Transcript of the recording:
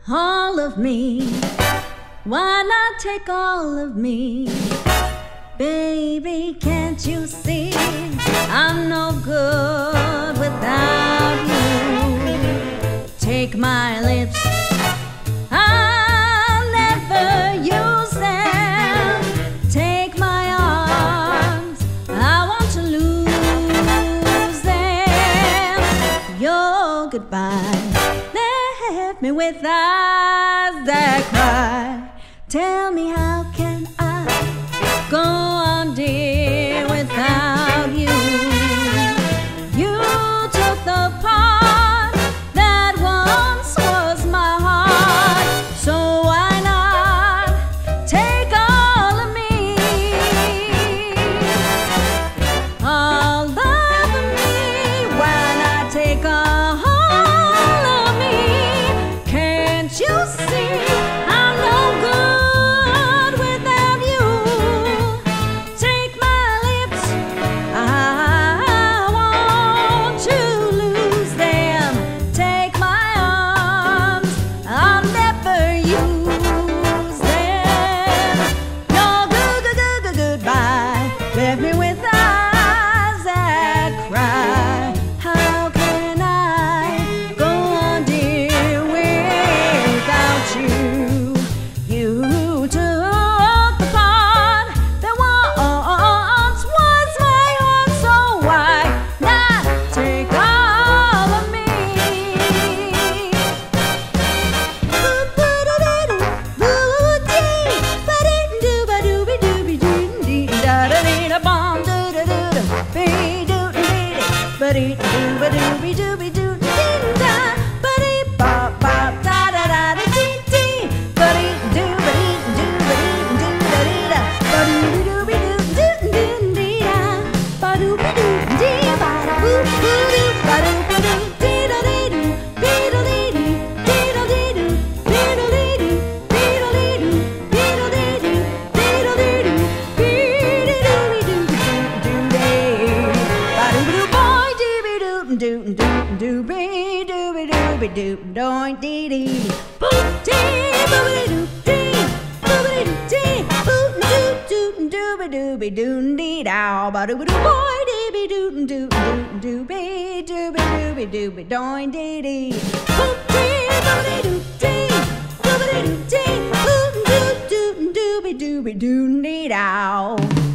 all of me. Why not take all of me? Baby, can't you see I'm no good without you? Take my lips, I'll never use them. Take my arms, I want to lose them. Your goodbye left me with eyes that cry. Tell me, how can I go on, dear, without you? You took the part that once was my heart, so why not take all of me? All of me, why not take all of me? Can't you see I'm no good without you? Take my lips, I want to lose them. Take my arms, I'll never use them. Your goodbye left me with eyes that cry. How can I go on, dear, without you? You took the part that once was my own, so why not take all of me? Doobie